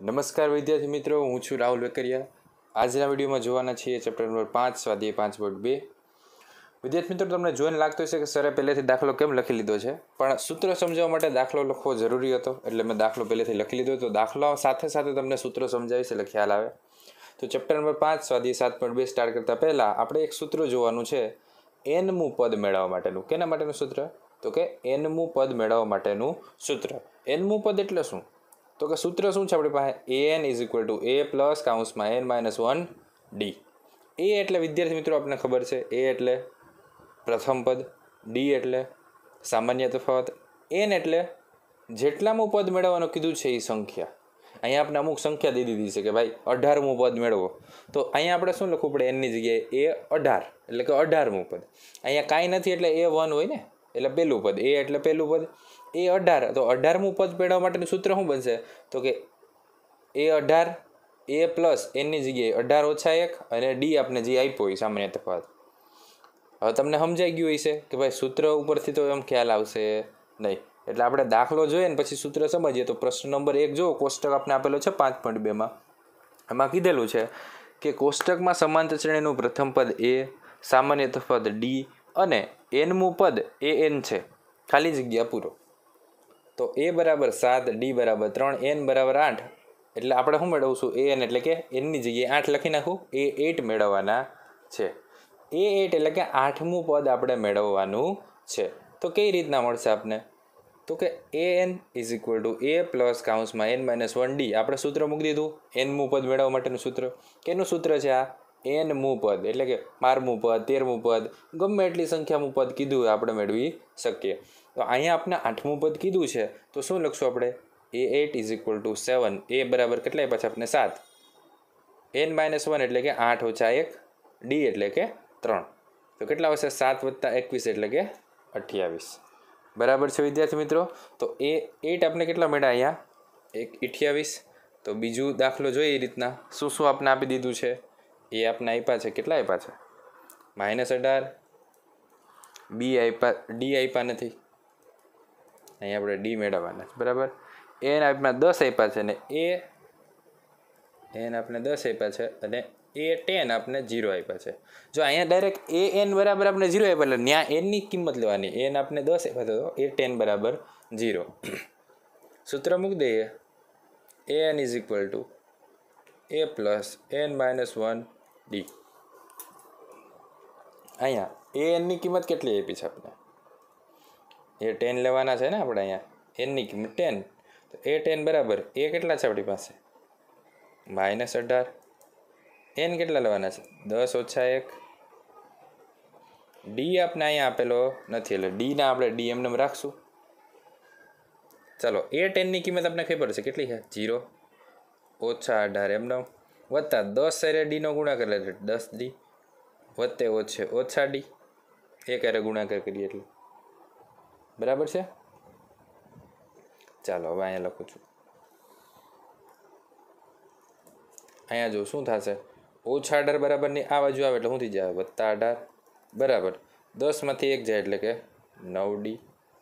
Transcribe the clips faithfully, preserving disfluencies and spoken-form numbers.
નમસ્કાર વિદ્યાર્થી મિત્રો, હું છું રાહુલ વેકરિયા। આજના વિડીયોમાં જોવાના છીએ ચેપ્ટર નંબર પાંચ સ્વાધ્યાય પાંચ પોઈન્ટ બે। વિદ્યાર્થી મિત્રો, તમને જોઈને લાગતું હશે કે સરે પહેલેથી દાખલો કેમ લખી લીધો છે, પણ સૂત્ર સમજાવવા માટે દાખલો લખવો જરૂરી હતો, એટલે મેં દાખલો પહેલેથી લખી લીધો। તો દાખલા સાથે સાથે તમને સૂત્ર સમજાવીશ એટલે ખ્યાલ આવે। તો ચેપ્ટર નંબર પાંચ સ્વાધ્યાય સાત પોઈન્ટ બે સ્ટાર્ટ કરતાં પહેલાં આપણે એક સૂત્ર જોવાનું છે, એનમું પદ મેળવવા માટેનું। કેના માટેનું સૂત્ર? તો કે એનમું પદ મેળવવા માટેનું સૂત્ર। એનમું પદ એટલે શું? તો કે સૂત્ર શું છે આપણી પાસે? A N is equal to A plus કાઉન્સમાં એન માઇનસ વન ડી। એ એટલે વિદ્યાર્થી મિત્રો આપણને ખબર છે, એ એટલે પ્રથમ પદ, ડી એટલે સામાન્ય તફાવત, એન એટલે જેટલામું પદ મેળવવાનું કીધું છે એ સંખ્યા। અહીંયા આપણે અમુક સંખ્યા દઈ દીધી છે કે ભાઈ અઢારમું પદ મેળવો, તો અહીંયા આપણે શું લખવું પડે? એનની જગ્યાએ એ અઢાર એટલે કે અઢારમું પદ। અહીંયા કાંઈ નથી એટલે એ વન હોય ને, એટલે પહેલું પદ, એ એટલે પહેલું પદ, એ અઢાર, તો અઢારમું પદ મેળવવા માટેનું સૂત્ર શું બનશે? તો કે એ અઢાર, એ પ્લસ એનની જગ્યાએ અઢાર ઓછા એક, અને ડી આપણે જે આપ્યો હોય સામાન્ય તફાવત। હવે તમને સમજાઈ ગયું હશે કે ભાઈ સૂત્ર ઉપરથી તો એમ ખ્યાલ આવશે નહીં, એટલે આપણે દાખલો જોઈએ ને પછી સૂત્ર સમજીએ। તો પ્રશ્ન નંબર એક જો કોષ્ટક આપણે આપેલો છે પાંચ પોઈન્ટ બેમાં, એમાં કીધેલું છે કે કોષ્ટકમાં સમાંતર શ્રેણીનું પ્રથમ પદ એ, સામાન્ય તફાવત ડી અને એનમું પદ એ એન છે, ખાલી જગ્યા પૂરો। તો એ બરાબર સાત, ડી બરાબર ત્રણ, એન બરાબર આઠ, એટલે આપણે શું મેળવશું? એ એન એટલે કે એનની જગ્યાએ આઠ લખી નાખું, એ એટ મેળવવાના છે। એ એટ એટલે કે આઠમું પદ આપણે મેળવવાનું છે। તો કઈ રીતના મળશે આપને? તો કે A N is equal to A plus કાઉન્સમાં એન માઇનસ વન ડી, આપણે સૂત્ર મૂકી દીધું એનમું પદ મેળવવા માટેનું સૂત્ર। કેનું સૂત્ર છે આ? એનમું પદ એટલે કે બારમું પદ, તેરમું પદ, ગમે એટલી સંખ્યામું પદ કીધું આપણે મેળવી શકીએ। તો અહીંયા આપણે આઠમું પદ કીધું છે, તો શું લખશું આપણે? A eight is equal to seven, A બરાબર કેટલા આપ્યા છે આપણે? સાત, એન માઇનસ વન એટલે કે આઠ ઓછા એક, ડી એટલે કે ત્રણ, તો કેટલા આવશે? સાત વત્તા એકવીસ એટલે કે અઠ્યાવીસ। બરાબર છે વિદ્યાર્થી મિત્રો? તો એ એટ આપણે કેટલા મળ્યા અહીંયા? એક અઠ્યાવીસ। તો બીજું દાખલો જોઈએ એ રીતના, શું શું આપણે આપી દીધું છે? એ આપણે આપ્યા છે, કેટલા આપ્યા છે? માઇનસ અઢાર, બી આપ્યા, ડી આપ્યા નથી, અહીંયા આપણે ડી મેળવવાના છે, બરાબર। એન આપણે દસ આપ્યા છે, ને એ એન આપણે દસ આપ્યા છે, અને એ ટેન આપણે જીરો આપ્યા છે। જો અહીંયા ડાયરેક્ટ એ એન બરાબર આપણે જીરો આપ્યા, એટલે ત્યાં એનની કિંમત લેવાની, એન આપણે દસ આપ્યા તો એ ટેન બરાબર જીરો। સૂત્ર મૂકી દઈએ, A N is equal to A plus N minus one D. અહીંયા એ એનની કિંમત કેટલી આપી છે આપણે? એ ટેન લેવાના છે ને આપણે, અહીંયા એનની કિંમત ટેન, તો એ ટેન બરાબર એ કેટલા છે આપણી પાસે? માઇનસ અઢાર, એન કેટલા લેવાના છે? દસ ઓછા એક, ડી આપણે અહીંયા આપેલો નથી એટલે ડીના આપણે ડી એમને રાખશું। ચાલો, એ ટેનની કિંમત આપણે ખબર છે કેટલી છે? જીરો ઓછા અઢાર એમને વત્તા દસ સાથે ડીનો ગુણાકાર એટલે દસ ડી, વત્તે ઓછે ઓછા ડી, એક હારે ગુણાકાર કરીએ એટલે બરાબર છે। ચાલો હવે અહીંયા લખું છું, અહીંયા જો શું થશે? ઓછા અઢાર બરાબરની આ બાજુ આવે એટલે શું થઈ જાય? વત્તા અઢાર બરાબર દસમાંથી એક જાય એટલે કે નવ ડી।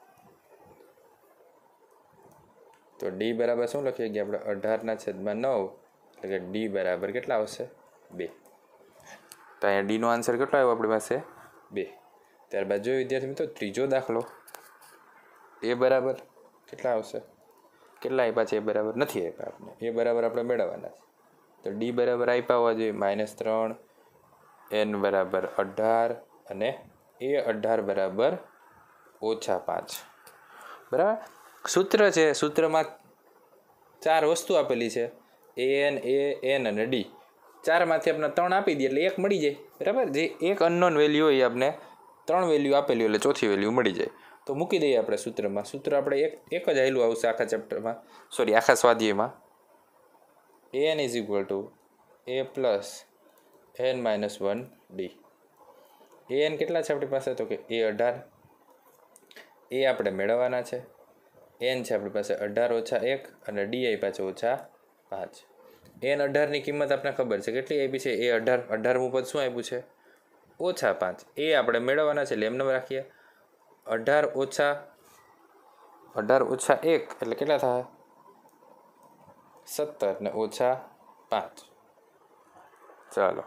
તો ડી બરાબર શું લખીએ કે આપણે અઢારના છેદમાં નવ એટલે કે ડી બરાબર કેટલા આવશે? બે। તો અહીંયા ડીનો આન્સર કેટલો આવ્યો આપણી પાસે? બે। ત્યારબાદ જો વિદ્યાર્થી મિત્રો ત્રીજો દાખલો, એ બરાબર કેટલા આવશે? કેટલા આપ્યા છે? એ બરાબર નથી આપ્યા આપણે, એ બરાબર આપણે મેળવવાના છે। તો ડી બરાબર આપ્યા હોવા જોઈએ માઇનસ ત્રણ, એન બરાબર અઢાર, અને એ અઢાર બરાબર ઓછા પાંચ, બરાબર। સૂત્ર છે, સૂત્રમાં ચાર વસ્તુ આપેલી છે, એ એન, એ એન અને ડી, ચારમાંથી આપણે ત્રણ આપી દઈએ એટલે એક મળી જાય, બરાબર। જે એક અનનોન વેલ્યુ હોય આપણે ત્રણ વેલ્યુ આપેલી એટલે ચોથી વેલ્યુ મળી જાય। તો મૂકી દઈએ આપણે સૂત્રમાં, સૂત્ર આપણે એક એક જ આવેલું આવશે આખા ચેપ્ટરમાં, સોરી આખા સ્વાધ્યાયમાં। A N is equal to A plus N minus one D. A N કેટલા છે આપણી પાસે? તો કે એ અઢાર, એ આપણે મેળવવાના છે, એન છે આપણી પાસે અઢાર ઓછા એક, અને ડી આપ્યા છે ઓછા પાંચ। એન અઢારની કિંમત આપણે ખબર છે કેટલી આપી છે? એ અઢાર, અઢારમું પદ શું આપ્યું છે? ઓછા પાંચ, એ આપણે મેળવવાના છે એટલે એમને રાખીએ। અઢાર ઓછા અઢાર ઓછા એક એટલે કેટલા થાય? સત્તર ને ઓછા પાંચ. ચાલો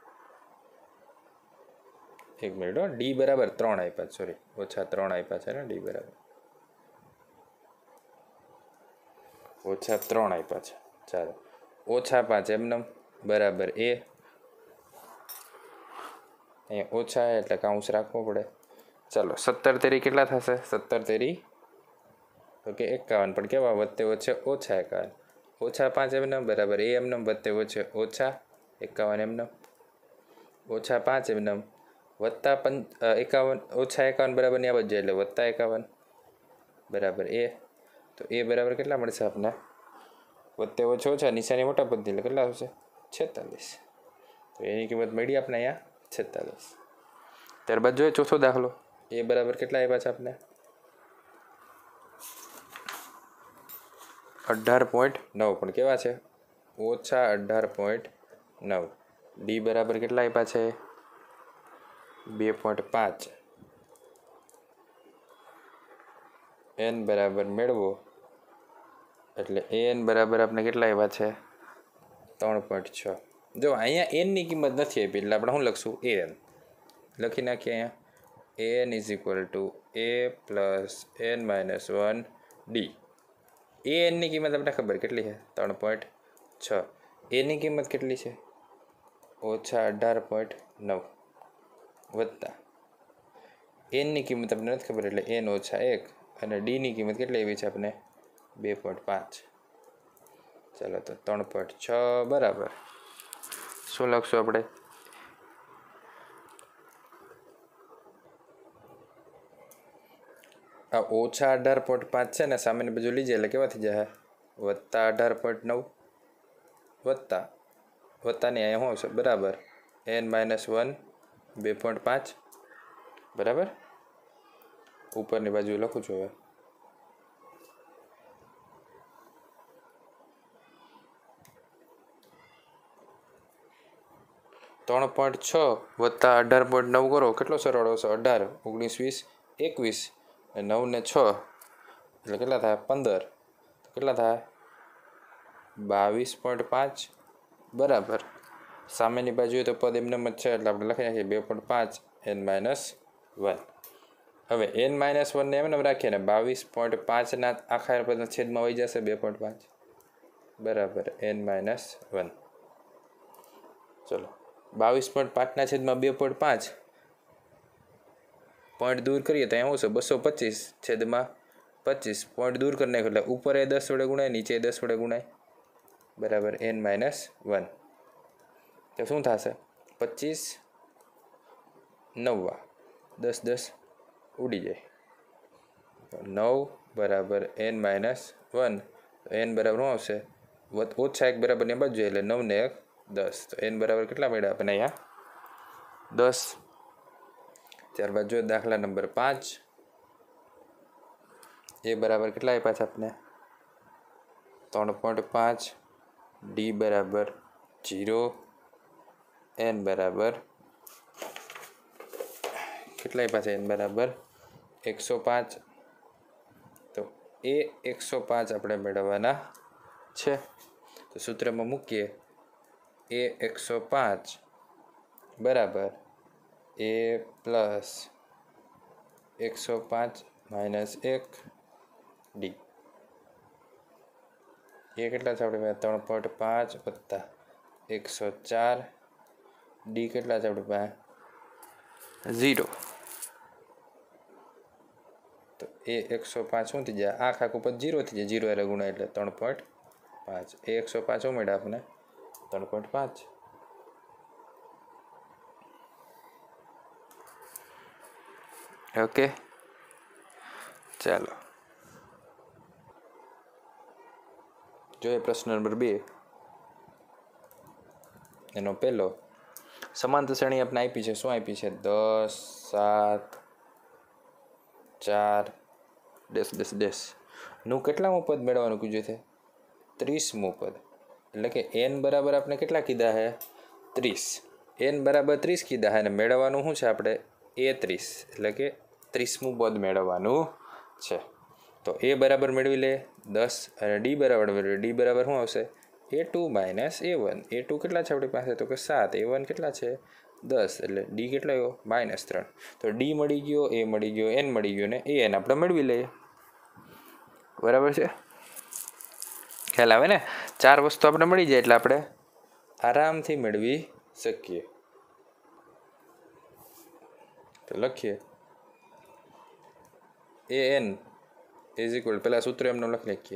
એક મિનિટ હો, ડી બરાબર ત્રણ આપ્યા, સોરી ઓછા ત્રણ આપ્યા છે ને, ડી બરાબર ઓછા ત્રણ આપ્યા છે. ચાલો ઓછા પાંચ એમને બરાબર એ, અહીંયા ઓછા એટલે કાઉન્સ રાખવો પડે. ચાલો સત્તર તેરી કેટલા થશે? સત્તર તેરી ઓકે એકાવન, પણ કેવા વત્તે વચ્ચે ઓછા એકાવન. ઓછા પાંચ એમને બરાબર એ એમને વત્તે વચ્ચે ઓછા એકાવન એમને, ઓછા પાંચ એમને વત્તા પં એકાવન ઓછા એકાવન બરાબર ની આ બાજુ એટલે વત્તા એકાવન બરાબર એ. તો એ બરાબર કેટલા મળશે આપને? વત્તે ઓછો ઓછા નિશાની મોટા પદની એટલે કેટલા આવશે? છેતાલીસ. તો એની કિંમત મળી આપણે અહીંયા છેતાલીસ. ત્યારબાદ જોઈએ ચોથો દાખલો. એ બરાબર કેટલા આપ્યા છે આપણે? અઢાર પોઈન્ટ નવ, પણ કેવા છે? ઓછા અઢાર પોઈન્ટ નવ. ડી બરાબર કેટલા આપ્યા છે? બે પોઈન્ટ પાંચ. એન બરાબર મેળવો એટલે એન બરાબર આપણે કેટલા આવ્યા છે? ત્રણ પોઈન્ટ છ. જો અહીંયા એનની કિંમત નથી આપી એટલે આપણે શું લખશું? એન લખી નાખીએ. અહીંયા N is equal to A plus N minus one D. A એનની કિંમત આપણે ખબર કેટલી છે? ત્રણ પોઈન્ટ છ. એની કિંમત કેટલી છે? ઓછા અઢાર પોઈન્ટ નવ વત્તા એનની કિંમત આપણે નથી ખબર એટલે એન ઓછા એક, અને ડીની કિંમત કેટલી એવી છે આપણે? બે પોઈન્ટ પાંચ. ચાલો તો ત્રણ પોઈન્ટ છ બરાબર શું લખશું આપણે? આ ઓછા અઢાર પોઈન્ટ પાંચ છે ને સામેની બાજુ લીજે એટલે કેવા થઈ જાય? વત્તા અઢાર પોઈન્ટ નવ વત્તા વત્તાની અહીંયા શું છે? બરાબર એન માઇનસ વન બે પોઈન્ટ પાંચ બરાબર. ઉપરની બાજુ લખું છું હવે. ત્રણ પોઈન્ટ છ વત્તા અઢાર પોઈન્ટ નવ કરો કેટલો સરવાળો હશે? અઢાર ઓગણીસ વીસ એકવીસ નવ ને છ એટલે કેટલા થાય? પંદર. કેટલા થાય? બાવીસ પોઈન્ટ પાંચ બરાબર. સામેની બાજુએ તો પદ એમને જ છે એટલે આપણે લખી નાખીએ બે પોઈન્ટ પાંચ એન માઇનસ વન. હવે એન માઇનસ વનને એમને રાખીએ ને બાવીસ પોઈન્ટ પાંચના આખા પદના છેદમાં વહી જશે બે પોઈન્ટ પાંચ બરાબર એન માઇનસ વન. ચલો બાવીસ પોઈન્ટ પાંચના છેદમાં બે પોઈન્ટ પાંચ પોઈન્ટ દૂર કરીએ તો અહીંયા શું છે? બસો પચીસ છેદમાં પચીસ. પોઈન્ટ દૂર કરી નાખ્યો એટલે ઉપર એ દસ વડે ગુણાય નીચે દસ વડે ગુણાય બરાબર એન માઇનસ વન. તો શું થશે? પચીસ નવ્વા દસ દસ ઉડી જાય. નવ બરાબર એન માઇનસ વન. તો એન બરાબર શું આવશે? ઓછા એક બરાબર ને બાજુ એટલે નવ ને એક દસ. તો એન બરાબર કેટલા મળ્યા આપણને અહીંયા? દસ. ત્યારબાદ જો દાખલા નંબર પાંચ. એ બરાબર કેટલા આપ્યા છે આપણે? ત્રણ પોઈન્ટ પાંચ. ડી બરાબર જીરો. એન બરાબર કેટલા આપ્યા છે? એન બરાબર એકસો પાંચ. તો એ એકસો પાંચ આપણે મેળવવાના છે. તો સૂત્રમાં મૂકીએ એ એકસો પાંચ બરાબર એ પ્લસ એકસો પાંચ માઇનસ એક ડી. એ કેટલા છે આપણે? ત્રણ પોઈન્ટ પાંચ વત્તા એકસો ચાર. ડી કેટલા છે આપણે પાસે? ઝીરો. તો એ એકસો પાંચ શું થઈ જાય? આખ આખું પદ જીરો થઈ જાય. જીરો એટલે ગુણા એટલે ત્રણ પોઈન્ટ પાંચ. એ એકસો પાંચ શું મળ્યા આપણે? ત્રણ પોઈન્ટ પાંચ. ઓકે ચાલો જોઈએ પ્રશ્ન નંબર બે. એનો પહેલો સમાંતર શ્રેણી આપણે આપી છે. શું આપી છે? દસ સાત ચાર ડેસ ડેસ ડેસ નું કેટલામું પદ મેળવવાનું કીધું છે? ત્રીસમું પદ. એટલે કે એન બરાબર આપણે કેટલા કીધા છે? ત્રીસ. એન બરાબર ત્રીસ કીધા છે અને મેળવવાનું શું છે આપણે? એ ત્રીસ. એટલે કે ત્રીસમું પદ મેળવવાનું છે. તો એ બરાબર મેળવી લે દસ અને ડી બરાબર મેળવી ડી બરાબર શું આવશે A two minus A one A two કેટલા છે આપણી પાસે તો કે સાત એ વન કેટલા છે દસ એટલે ડી કેટલો આવ્યો માઇનસ ત્રણ તો ડી મળી ગયો એ મળી ગયો એન મળી ગયો ને એ એન આપણે મેળવી લઈએ બરાબર છે ખ્યાલ આવે ને ચાર વસ્તુ આપણે મળી જાય એટલે આપણે આરામથી મેળવી શકીએ તો લખીએ એ એન ઇઝ ઇક્વલ પહેલાં સૂત્ર એમનો લખી નાખીએ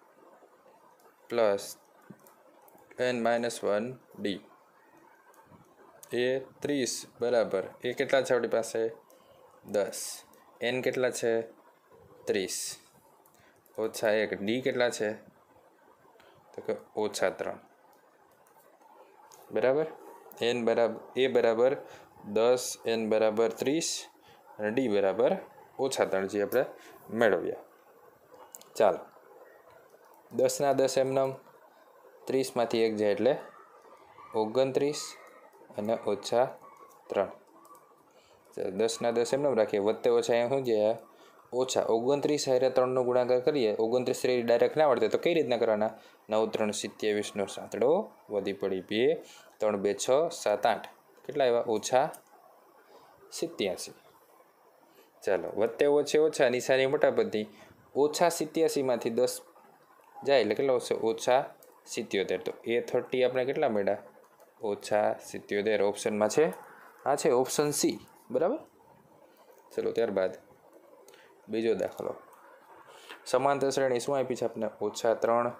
plus N minus one D A ત્રીસ બરાબર એ કેટલા છે આપણી પાસે દસ એન કેટલા છે ત્રીસ ઓછા એક ડી કેટલા છે તો કે ઓછા ત્રણ બરાબર એન બરાબર એ બરાબર દસ એન બરાબર ત્રીસ અને ડી બરાબર ઓછા ત્રણ જે આપણે મેળવ્યા ચાલો દસના દસ એમનામ ત્રીસમાંથી એક જાય એટલે ઓગણત્રીસ અને ઓછા ત્રણ દસના દસ એમનામ રાખીએ વત્તે ઓછા અહીંયા શું જાય ઓછા ઓગણત્રીસ હારે ત્રણનો ગુણાકાર કરીએ ઓગણત્રીસ ડાયરેક્ટ ના આવડે તો કઈ રીતના કરવાના નવ ત્રણ સિત્યાવીસનો સાતડો વધી પડી બે ત્રણ બે છ સાત આઠ કેટલા આવ્યા ઓછા સિત્યાસી ચાલો વત્તે ઓછે ઓછા નિશાની મોટા પદની ઓછા સિત્યાસીમાંથી દસ જાય એટલે કેટલા આવશે ઓછા સિત્યોતેર તો એ થર્ટી આપણે કેટલા મળ્યા ઓછા સિત્યોતેર ઓપ્શનમાં છે આ છે ઓપ્શન સી બરાબર ચલો ત્યારબાદ બીજો દાખલો સમાંતર શ્રેણી શું આપી છે આપણે ઓછા ત્રણ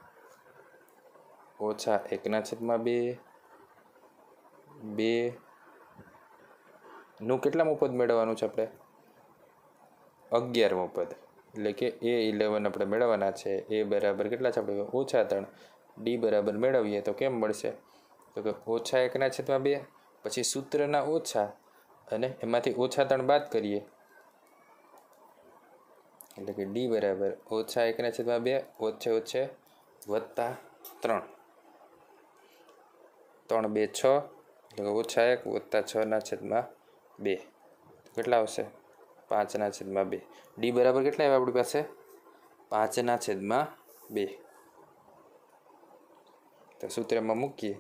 ઓછા એકના છેદમાં બે બે નું કેટલામું પદ મેળવવાનું છે આપણે અગિયારમું પદ એટલે કે એ ઇલેવન આપણે મેળવવાના છે એ બરાબર કેટલા છે આપણે ઓછા ત્રણ ડી બરાબર મેળવીએ તો કેમ મળશે તો કે ઓછા એકના છેદમાં બે પછી સૂત્રના ઓછા અને એમાંથી ઓછા ત્રણ બાદ કરીએ એટલે કે ડી બરાબર ઓછા એકના છેદમાં બે ઓછે ઓછે વત્તા ત્રણ ત્રણ બે છ એટલે કે ઓછા એક વત્તા છના છેદમાં બે કેટલા આવશે પાંચના છેદમાં બે ડી બરાબર કેટલા આવ્યા આપણી પાસે પાંચના છેદમાં બે તો સૂત્રમાં મૂકીએ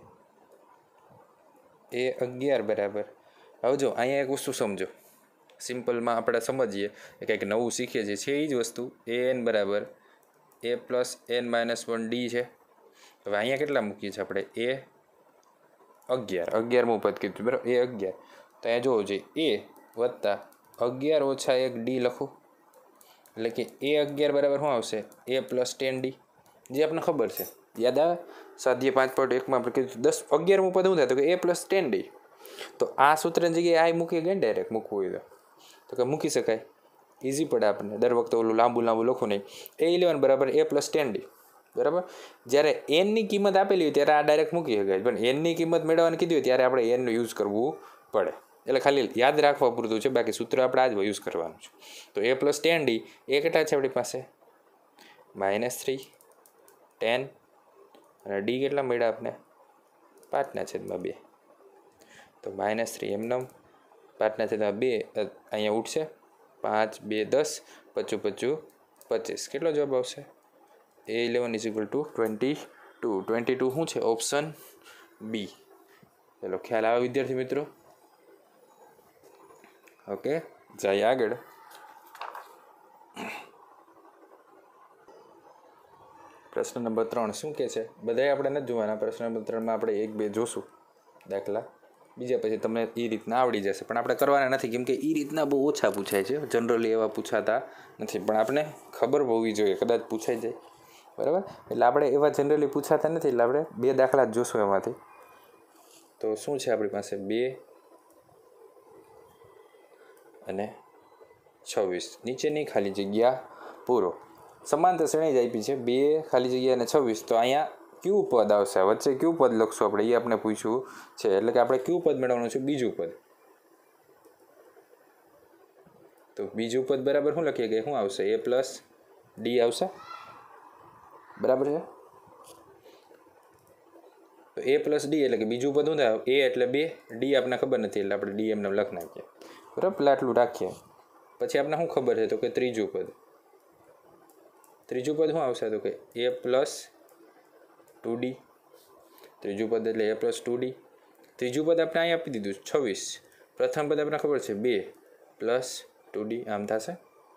એ અગિયાર બરાબર હવે જો અહીંયા એક વસ્તુ સમજો સિમ્પલમાં આપણે સમજીએ કે કંઈક નવું શીખીએ છીએ છે એ જ વસ્તુ એ એન બરાબર A plus N minus one D છે હવે અહીંયા કેટલા મૂકીએ છીએ આપણે એ અગિયાર અગિયારમું પદ કીધું બરાબર એ અગિયાર તો અહીંયા જોવું જોઈએ એ વત્તા અગિયાર ઓછા એક ડી લખું એટલે કે એ અગિયાર બરાબર શું આવશે એ પ્લસ ટેન ડી જે આપણને ખબર છે યાદ આવે સાધ્ય પાંચ પોઈન્ટ એકમાં આપણે કીધું દસ અગિયારમું પદ શું થાય તો કે એ પ્લસ ટેન ડી તો આ સૂત્રની જગ્યાએ આ મૂકી ગયા ડાયરેક્ટ મૂકવું હોય તો કે મૂકી શકાય ઇઝી પડે આપણને દર વખતે ઓલું લાંબુ લાંબુ લખું નહીં એ ઇલેવન બરાબર એ પ્લસ ટેન ડી બરાબર જ્યારે એનની કિંમત આપેલી હોય ત્યારે આ ડાયરેક્ટ મૂકી શકાય પણ એનની કિંમત મેળવવાની કીધી હોય ત્યારે આપણે એનનો યુઝ કરવું પડે એટલે ખાલી યાદ રાખવા પૂરતું છે બાકી સૂત્ર આપણે આ જ યુઝ કરવાનું છે તો A plus ten D A કેટલા છે આપણી પાસે માઇનસ થ્રી ટેન અને ડી કેટલા મળ્યા આપણે પાંચના છેદમાં બે તો માઇનસ થ્રી એમનમ પાંચના છેદમાં બે અહીંયા ઉઠશે પાંચ બે દસ પચું પચું પચીસ કેટલો જવાબ આવશે A eleven is equal to twenty two twenty two શું છે ઓપ્શન બી ચલો ખ્યાલ આવે વિદ્યાર્થી મિત્રો ઓકે જાય આગળ પ્રશ્ન નંબર ત્રણ શું કહે છે બધાય આપણે નથી જોવાના પ્રશ્ન નંબર ત્રણમાં આપણે એક બે જોશું દાખલા બીજા પછી તમને એ રીતના આવડી જશે પણ આપણે કરવાના નથી કેમ કે એ રીતના બહુ ઓછા પૂછાય છે જનરલી એવા પૂછાતા નથી પણ આપણે ખબર હોવી જોઈએ કદાચ પૂછાઈ જાય બરાબર એટલે આપણે એવા જનરલી પૂછાતા નથી એટલે આપણે બે દાખલા જ જોશું એમાંથી તો શું છે આપણી પાસે બે અને છવ્વીસ નીચેની ખાલી જગ્યા પૂરો સમાંતર શ્રેણી જ આપી છે બે ખાલી જગ્યા અને છવ્વીસ તો અહીંયા કયું પદ આવશે વચ્ચે કયું પદ લખશું આપણે એ આપણે પૂછ્યું છે એટલે કે આપણે કયું પદ મેળવવાનું છે બીજું પદ તો બીજું પદ બરાબર શું લખીએ કે શું આવશે એ પ્લસ ડી આવશે બરાબર છે તો એ પ્લસ ડી એટલે કે બીજું પદ શું થાય એ એટલે બે ડી આપણને ખબર નથી એટલે આપણે ડી એમને લખ નાખીએ બરાબર પેલા આટલું રાખીએ પછી આપણે શું ખબર છે તો કે ત્રીજું પદ ત્રીજું પદ શું આવશે તો કે એ પ્લસ ટુ ડી, ત્રીજું પદ એટલે એ પ્લસ ટુ ડી. ત્રીજું પદ આપણે અહીં આપી દીધું છવ્વીસ, પ્રથમ પદ આપણને ખબર છે બે પ્લસ ટુ ડી, આમ થશે.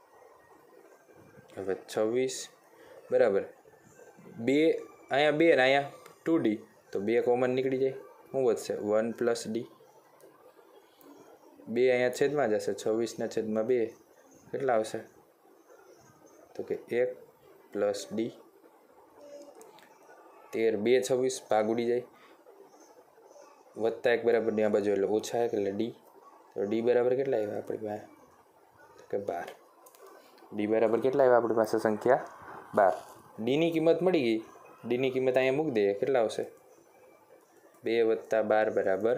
હવે છવ્વીસ બરાબર બે, અહીંયા બે ને અહીંયા ટુ ડી, તો બે કોમન નીકળી જાય. શું વધશે? One plus D. બે અહીંયા છેદમાં જશે, છવ્વીસના છેદમાં બે કેટલા આવશે તો કે એક પ્લસ ડી. તેર બે છવ્વીસ ભાગ ઉડી જાય, વત્તા એક બરાબર ની આ બાજુ એટલે ઓછા એક એટલે ડી. તો ડી બરાબર કેટલા આવ્યા આપણી પાસે તો કે બાર. ડી બરાબર કેટલા આવ્યા આપણી પાસે સંખ્યા બાર. ડીની કિંમત મળી ગઈ, ડીની કિંમત અહીંયા મૂકી દઈએ, કેટલા આવશે? બે વત્તા બાર બરાબર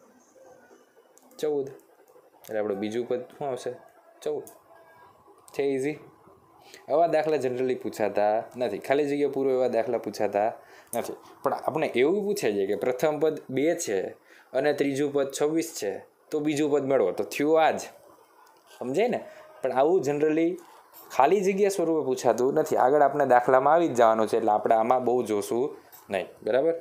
ચૌદ. એટલે આપણું બીજું પદ શું આવશે? ચૌદ. છે ઇઝી. આવા દાખલા જનરલી પૂછાતા નથી, ખાલી જગ્યા પૂરો એવા દાખલા પૂછાતા નથી. પણ આપણે એવું પૂછાય છે કે પ્રથમ પદ બે છે અને ત્રીજું પદ છવ્વીસ છે, તો બીજું પદ મેળવો, તો થયું આ જ. સમજાય ને? પણ આવું જનરલી ખાલી જગ્યા સ્વરૂપે પૂછાતું નથી. આગળ આપણે દાખલામાં આવી જ જવાનું છે, એટલે આપણે આમાં બહુ જોશું નહીં. બરાબર?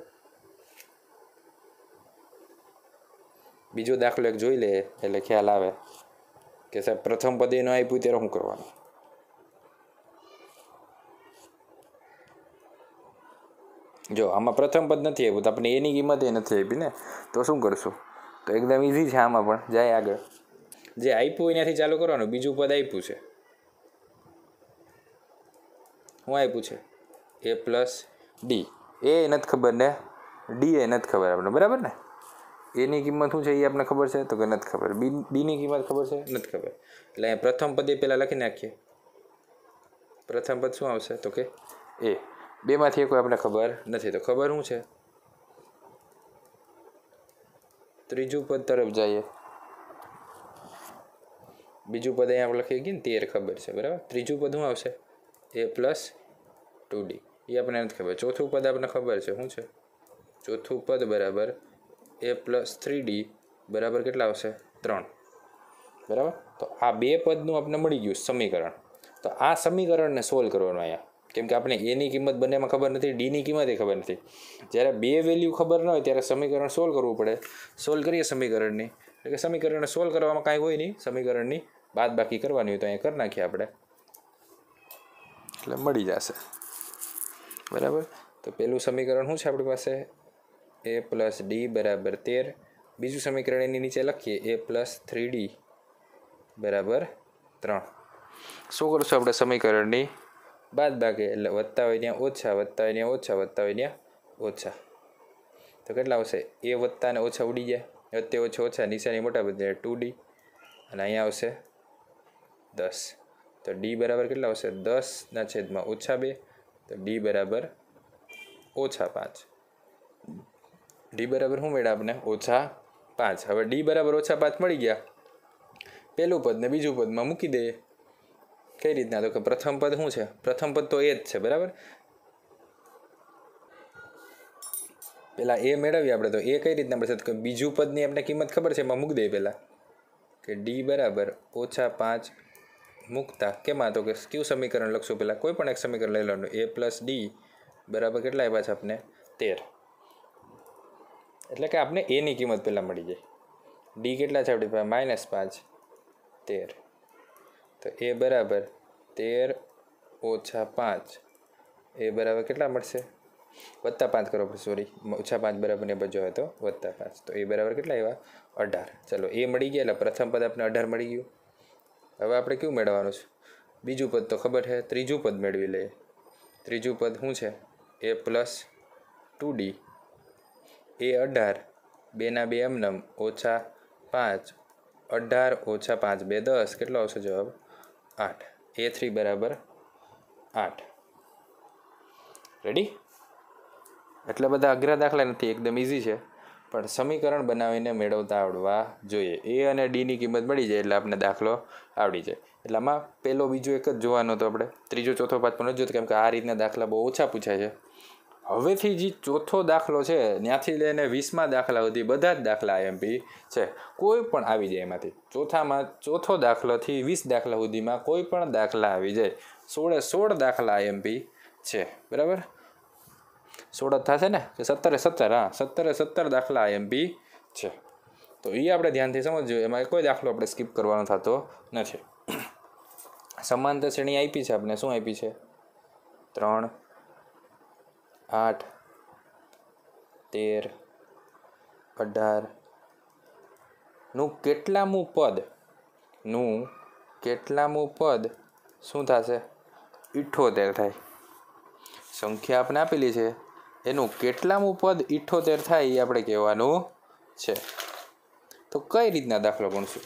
બીજો દાખલો એક જોઈ લે એટલે ખ્યાલ આવે કે સાહેબ પ્રથમ પદ એનું આપ્યું ત્યારે શું કરવાનું. જો આમાં પ્રથમ પદ નથી આપ્યું તો આપણે એની કિંમત એ નથી આપી ને, તો શું કરશું? તો એકદમ ઇઝી છે આમાં પણ. જાય આગળ, જે આપ્યું એનાથી ચાલુ કરવાનું. બીજું પદ આપ્યું છે, શું આપ્યું છે? A plus D. એ નથી ખબર ને ડી એ નથી ખબર આપણે, બરાબર ને? એની કિંમત શું છે એ આપણે ખબર છે તો કે નથી ખબર. બી ડીની કિંમત ખબર છે? નથી ખબર. એટલે અહીંયા પ્રથમ પદ એ પહેલાં લખી નાખીએ. પ્રથમ પદ શું આવશે તો કે એ. બેમાંથી કોઈ આપણે ખબર નથી, તો ખબર શું છે? ત્રીજું પદ તરફ જઈએ. બીજું પદ અહીંયા આપણે લખી ગયું ને તેર ખબર છે, બરાબર? ત્રીજું પદ શું આવશે? A plus two D. એ આપણને નથી ખબર. ચોથું પદ આપણને ખબર છે, શું છે? ચોથું પદ બરાબર એ પ્લસ થ્રી ડી બરાબર કેટલા આવશે? ત્રણ. બરાબર? તો આ બે પદનું આપણે મળી ગયું સમીકરણ. તો આ સમીકરણને સોલ્વ કરવાનું અહીંયા, કેમ કે આપણે એની કિંમત બંનેમાં ખબર નથી, ડીની કિંમત એ ખબર નથી. જ્યારે બે વેલ્યુ ખબર ન હોય ત્યારે સમીકરણ સોલ્વ કરવું પડે. સોલ્વ કરીએ સમીકરણની, એટલે કે સમીકરણને સોલ્વ કરવામાં કાંઈ હોય નહીં, સમીકરણની બાદ બાકી કરવાની હોય તો અહીંયા કરી નાખીએ આપણે, એટલે મળી જશે. બરાબર? તો પહેલું સમીકરણ શું છે આપણી પાસે? એ પ્લસ ડી બરાબર તેર. બીજું સમીકરણ એની નીચે લખીએ એ પ્લસ થ્રી ડી બરાબર ત્રણ. શું કરશું આપણે સમીકરણની બાદ બાકી, એટલે વત્તા હોય ત્યાં ઓછા, વત્તા હોય ત્યાં ઓછા, વત્તા હોય ત્યાં ઓછા. તો કેટલા આવશે? એ વત્તા ને ઓછા ઉડી જાય, વત્તે ઓછા ઓછા, નિશાની મોટા બધી ટુ ડી, અને અહીંયા આવશે દસ. તો ડી બરાબર કેટલા આવશે? દસના છેદમાં ઓછા બે, તો ડી બરાબર ઓછા પાંચ. ડી બરાબર શું મળ્યા આપણે? ઓછા પાંચ. હવે ડી બરાબર ઓછા પાંચ મળી ગયા. પહેલું પદ ને બીજું પદમાં મૂકી દઈએ. કઈ રીતના? તો કે પ્રથમ પદ શું છે? પ્રથમ પદ તો એ જ છે, બરાબર? પેલા એ મેળવીએ આપણે, તો એ કઈ રીતના મળશે? તો કે બીજું પદની આપણે કિંમત ખબર છે, એમાં મૂકી દઈએ પહેલાં કે ડી બરાબર ઓછા પાંચ મૂકતા કેમાં? તો કે કયું સમીકરણ લખશું પહેલાં? કોઈ પણ એક સમીકરણ લઈ લેવાનું. એ પ્લસ ડી બરાબર કેટલા આવ્યા છે આપણે? તેર. એટલે કે આપણે એની કિંમત પહેલાં મળી જાય. ડી કેટલા છે આપણી પાસે? માઇનસ પાંચ, તેર. તો એ બરાબર તેર ઓછા પાંચ, એ બરાબર કેટલા મળશે? વત્તા પાંચ કરો પડશે, સોરી, ઓછા પાંચ બરાબર ને બાજુ આવે તો વત્તા પાંચ. તો એ બરાબર કેટલા આવ્યા? અઢાર. ચલો એ મળી ગયા, એટલે પ્રથમ પદ આપણે અઢાર મળી ગયું. હવે આપણે કયું મેળવવાનું છે? બીજું પદ તો ખબર છે, ત્રીજું પદ મેળવી લઈએ. ત્રીજું પદ શું છે? A plus two D. A અઢાર, બેના બે એમનમ, ઓછા પાંચ, અઢાર ઓછા પાંચ બે દસ, કેટલો આવશે જવાબ? આઠ. એ થ્રી બરાબર આઠ. રેડી? એટલે બધા અઘરા દાખલા નથી, એકદમ ઇઝી છે, પણ સમીકરણ બનાવીને મેળવતા આવડવા જોઈએ. એ અને ડીની કિંમત મળી જાય એટલે આપણે દાખલો આવડી જાય. એટલે આમાં પહેલો બીજો એક જ જોવાનો હતો આપણે, ત્રીજો ચોથો પાંચ પણ નથી જોતો, કેમ કે આ રીતના દાખલા બહુ ઓછા પૂછાય છે. હવેથી જે ચોથો દાખલો છે ત્યાંથી લઈને વીસમા દાખલા સુધી બધા જ દાખલા આઈએમપી છે, કોઈ પણ આવી જાય એમાંથી. ચોથામાં ચોથો દાખલાથી વીસ દાખલા સુધીમાં કોઈ પણ દાખલા આવી જાય. સોળે સોળ દાખલા આઈએમપી છે, બરાબર. સોળ જ થશે ને કે સત્તરે સત્તર? હા, સત્તરે સત્તર દાખલા આઈએમપી છે. તો એ આપણે ધ્યાનથી સમજવું, એમાં કોઈ દાખલો આપણે સ્કીપ કરવાનો થતો નથી. સમાંતર શ્રેણી આપી છે આપણે, શું આપી છે? ત્રણ, આઠ, તેર, અઢાર નું કેટલામું પદ નું કેટલામું પદ શું થશે? ઇઠ્ઠોતેર થાય. સંખ્યા આપણે આપેલી છે, એનું કેટલામું પદ ઇઠ્ઠોતેર થાય એ આપણે કહેવાનું છે. તો કઈ રીતના દાખલો ગણશું?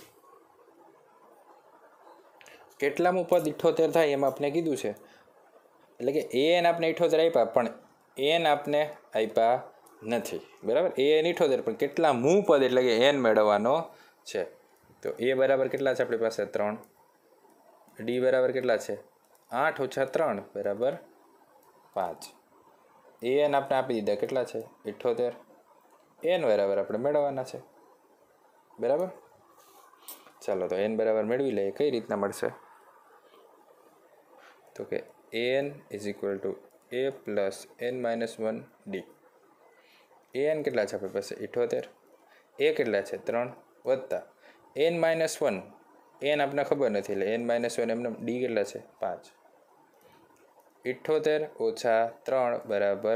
કેટલામું પદ ઇઠ્ઠોતેર થાય એમ આપણે કીધું છે, એટલે કે એન આપણે ઇઠ્ઠોતેર આપ્યા, પણ એન આપણે આપ્યા નથી, બરાબર. એન ઇઠ્ઠોતેર, પણ કેટલામું પદ એટલે કે એન મેળવવાનો છે. તો એ બરાબર કેટલા છે આપણી પાસે? ત્રણ. ડી બરાબર કેટલા છે? આઠ ઓછા ત્રણ બરાબર પાંચ. એન આપણે આપી દીધા, કેટલા છે? ઇઠ્ઠોતેર. એન બરાબર આપણે મેળવવાના છે, બરાબર. ચાલો તો એન બરાબર મેળવી લઈએ. કઈ રીતના મળશે? તો કે N is equal to A plus N minus one D. N કેટલા છે આપણી પાસે? ઇઠ્ઠોતેર. એ કેટલા છે? ત્રણ. વત્તા એન માઇનસ વન, એન આપણને ખબર નથી એટલે એન માઇનસ વન એમને. ડી કેટલા છે? પાંચ. ઇઠ્ઠોતેર ઓછા ત્રણ બરાબર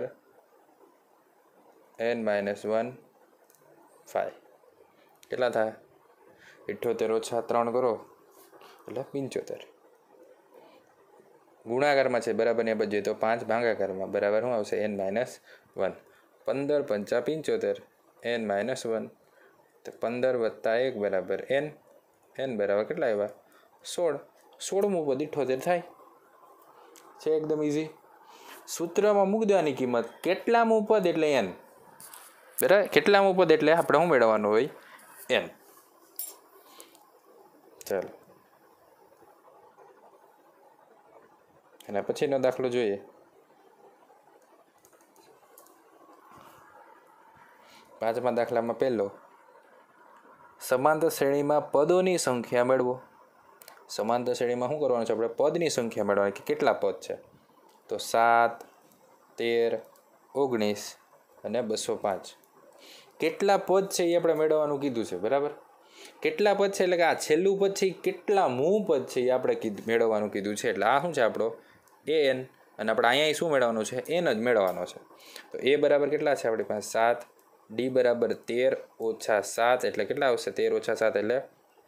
એન માઇનસ વન ફાઈવ. કેટલા થાય? ઇઠ્ઠોતેર ઓછા ત્રણ કરો એટલે પંચોતેર. ગુણાકારમાં છે, બરાબર ને બધું, તો પાંચ ભાગાકારમાં બરાબર શું આવશે? N minus one. પંદર પંચા પંચોતેર, એન માઇનસ વન. તો પંદર વત્તા એક બરાબર એન. એન બરાબર કેટલા આવ્યા? સોળ. સોળમું પદ ઇઠ્ઠોતેર થાય છે. એકદમ ઇઝી. સૂત્રમાં મૂકી દેવાની કિંમત. કેટલામું પદ એટલે એન, બરાબર. કેટલામું પદ એટલે આપણે શું મેળવવાનું હોય? એન. ચાલો અને પછીનો દાખલો જોઈએ. પાંચમા દાખલામાં પહેલો, સમાંતર શ્રેણીમાં પદોની સંખ્યા મેળવો. સમાંતર શ્રેણીમાં શું કરવાનું છે આપણે? પદની સંખ્યા મેળવવાની, કે કેટલા પદ છે. તો સાત, તેર, ઓગણીસ અને બસો પાંચ. કેટલા પદ છે એ આપણે મેળવવાનું કીધું છે, બરાબર. કેટલા પદ છે એટલે કે આ છેલ્લું પદ છે, કેટલા મૂળ પદ છે એ આપણે મેળવવાનું કીધું છે. એટલે આ શું છે આપણો? A N. અને આપણે અહીંયા શું મેળવવાનું છે? એન જ મેળવવાનો છે. તો એ બરાબર કેટલા છે આપણી પાસે? સાત. ડી બરાબર તેર ઓછા સાત એટલે કેટલા આવશે? તેર ઓછા સાત એટલે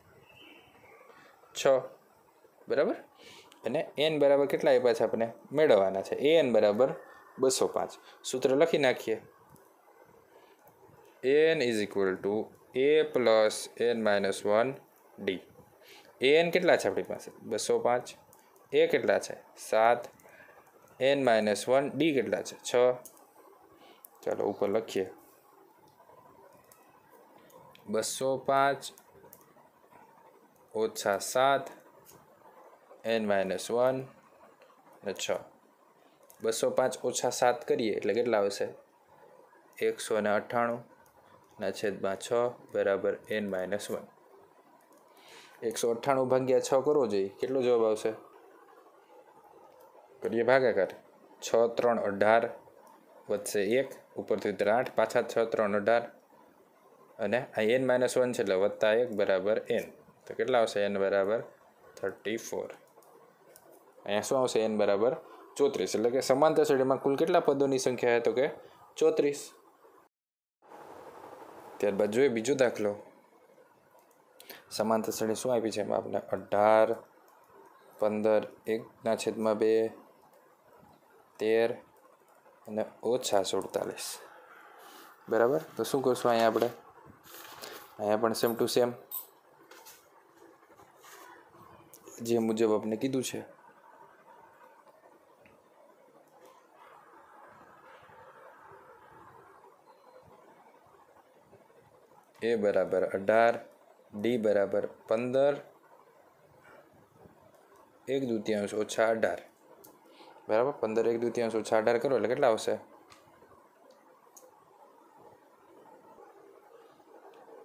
છ, બરાબર. અને એન બરાબર કેટલા આપ્યા છે આપણે? મેળવવાના છે. એ એન બરાબર બસો પાંચ. સૂત્ર લખી નાખીએ. N is equal to A plus N minus one D. N કેટલા છે આપણી પાસે? બસો પાંચ. એ કેટલા છે? સાત. એન માઇનસ વન ડી કેટલા છે? છ. ચાલો ઉપર લખીએ. બસો પાંચ ઓછા સાત એન માઇનસ વન અને છ. બસો પાંચ ઓછા સાત કરીએ એટલે કેટલા આવશે? એકસો ને અઠ્ઠાણું ના છેદમાં છ બરાબર એન માઇનસ વન. એકસો અઠ્ઠાણું ભાગ્યા છ કરવો જોઈએ, કેટલો જવાબ આવશે? કરીએ ભાગાકાર. છ ત્રણ અઢાર વધશે એક, ઉપરથી ઉતરે આઠ, પાછા છ ત્રણ અઢાર અને આ એન માઇનસ વન છે એટલે વત્તા એક બરાબર એન. તો કેટલા આવશે? એન બરાબર થર્ટી ફોર. અહીંયા શું આવશે? એન બરાબર ચોત્રીસ. એટલે કે સમાંતર શ્રેણીમાં કુલ કેટલા પદોની સંખ્યા છે? તો કે ચોત્રીસ. ત્યારબાદ જોઈએ બીજો દાખલો. સમાંતર શ્રેણી શું આપી છે એમાં આપણે? અઢાર, પંદર, એકના છેદમાં બે, તેર અને ઓછા સુડતાલીસ, બરાબર. તો શું કરશું અહીંયા આપણે? અહીંયા પણ સેમ ટુ સેમ જે મુજબ આપણે કીધું છે. એ બરાબર અઢાર, ડી બરાબર પંદર, એક દુત્યાંશ ઓછા અઢાર, બરાબર. પંદર એક દુત્યાંશ ઓછા અઢાર કરો એટલે કેટલા આવશે?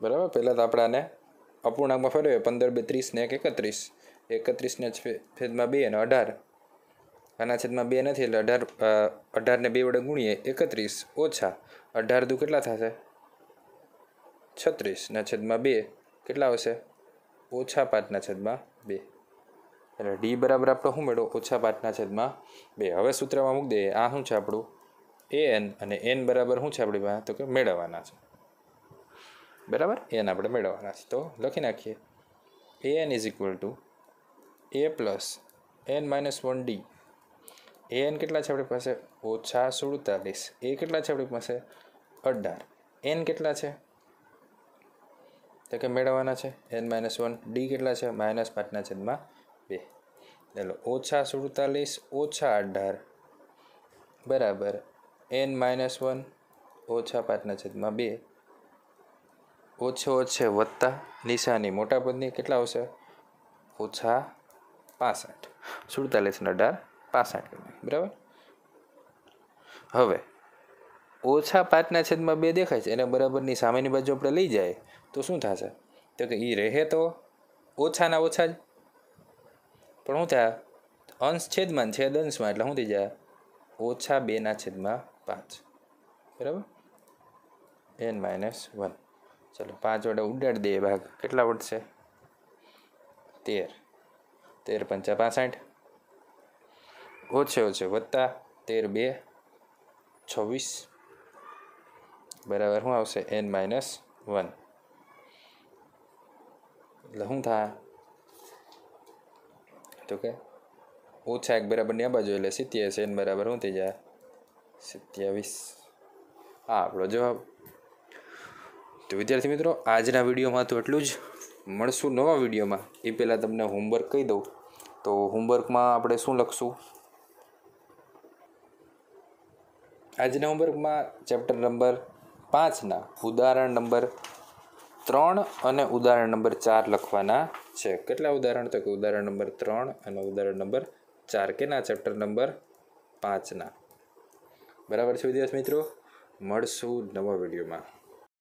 બરાબર. પહેલાં તો આપણે આને અપૂર્ણાંકમાં ફેરવીએ. પંદર બે ત્રીસ ને એક એકત્રીસ, એકત્રીસને છેદમાં બે અને અઢાર, આના છેદમાં બે નથી એટલે અઢાર અઢારને બે વડે ગુણીએ એકત્રીસ ઓછા અઢાર દુ કેટલા થશે છત્રીસ ના છેદમાં બે કેટલા આવશે ઓછા પાંચના છેદમાં બે. એટલે ડી બરાબર આપણો શું મેળવો ઓછા પાંચના છેદમાં બે. હવે સૂત્રમાં મૂકી દઈએ. આ શું છે આપણું એ એન અને એન બરાબર શું છે આપણી પાસે તો કે મેળવવાના છે. બરાબર એન આપણે મેળવવાના છે તો લખી નાખીએ. A N is equal to A plus N minus one D. A N કેટલા છે આપણી પાસે ઓછા સુડતાલીસ. એ કેટલા છે આપણી પાસે અઢાર. એન કેટલા છે તો કે મેળવવાના છે એન માઇનસ વન. ડી કેટલા છે માઇનસ પાંચના છેદમાં બે. ચાલો ઓછા સુડતાલીસ ઓછા અઢાર બરાબર એન માઇનસ વન ઓછા પાંચના છેદમાં બે. ઓછે ઓછે વત્તા નિશાની મોટા પદની કેટલા આવશે ઓછા પાસઠ. સુડતાલીસ ને અઢાર પાસઠ બરાબર. હવે ઓછા પાંચના છેદમાં બે દેખાય છે એને બરાબરની સામેની બાજુ આપણે લઈ જાય તો શું થશે તો કે એ રહે તો ઓછાના ઓછા જ પણ શું થાય અંશ છેદમાં છેદ અંશમાં એટલે શું થઈ જાય ઓછા બેના છેદમાં પાંચ બરાબર એન માઇનસ વન. ચલો પાંચ વડે ઉડાડી દઈએ ભાગ કેટલા વધશે તેર. તેર પંચા પાસઠ ઓછે ઓછે વત્તા તેર બે છવ્વીસ બરાબર શું આવશે એન માઇનસ વન. એટલે શું થાય તો કે ઓછા એક બરાબરની આ બાજુ એટલે સિત્યાવીસ એન બરાબર શું થઈ જાય સત્યાવીસ. હા આપણો જવાબ. તો વિદ્યાર્થી મિત્રો આજના વિડીયોમાં તો એટલું જ. મળશું નવા વિડીયોમાં. એ પહેલાં તમને હોમવર્ક કહી દઉં તો હોમવર્કમાં આપણે શું લખશું આજના હોમવર્કમાં ચેપ્ટર નંબર પાંચના ઉદાહરણ નંબર ત્રણ અને ઉદાહરણ નંબર ચાર લખવાના છે. કેટલા ઉદાહરણ તો કે ઉદાહરણ નંબર ત્રણ અને ઉદાહરણ નંબર ચાર કેના ચેપ્ટર નંબર પાંચના. બરાબર છે વિદ્યાર્થી મિત્રો. મળશું નવા વિડીયોમાં.